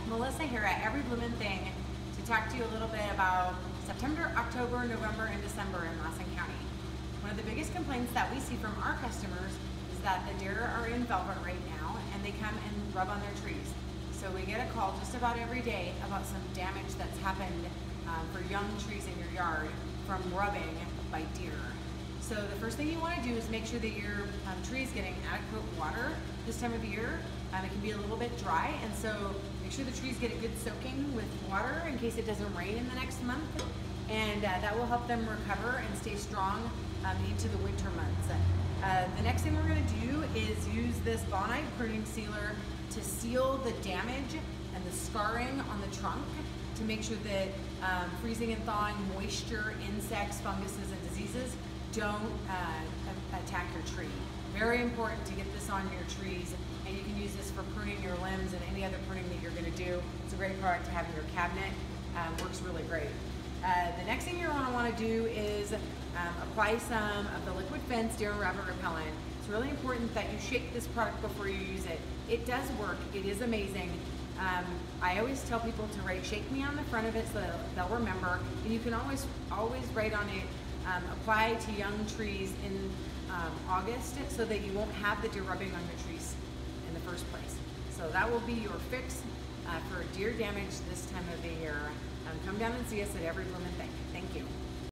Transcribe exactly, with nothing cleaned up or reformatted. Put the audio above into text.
Melissa here at Every Bloomin' Thing to talk to you a little bit about September, October, November, and December in Lassen County. One of the biggest complaints that we see from our customers is that the deer are in velvet right now and they come and rub on their trees. So we get a call just about every day about some damage that's happened um, for young trees in your yard from rubbing by deer. So the first thing you want to do is make sure that your um, tree is getting adequate water this time of year. Um, it can be a little bit dry, and so make sure the trees get a good soaking with water in case it doesn't rain in the next month, and uh, that will help them recover and stay strong um, into the winter months. Uh, the next thing we're going to do is use this Bonide pruning sealer to seal the damage and the scarring on the trunk to make sure that um, freezing and thawing, moisture, insects, funguses, and diseases don't uh, attack your tree. Very important to get this on your trees, and you can use this for pruning your limbs and any other pruning that you're going to do. It's a great product to have in your cabinet. Um, works really great. Uh, the next thing you're going to want to do is um, apply some of the Liquid Fence Deer and Rabbit Repellent. It's really important that you shake this product before you use it. It does work. It is amazing. Um, I always tell people to write "Shake Me" on the front of it so that they'll remember, and you can always always write on it um, apply to young trees in um, August so that you won't have the deer rubbing on your trees in the first place. So that will be your fix uh, for deer damage this time of the year. Um, come down and see us at Every Bloomin' Thing. Thank you.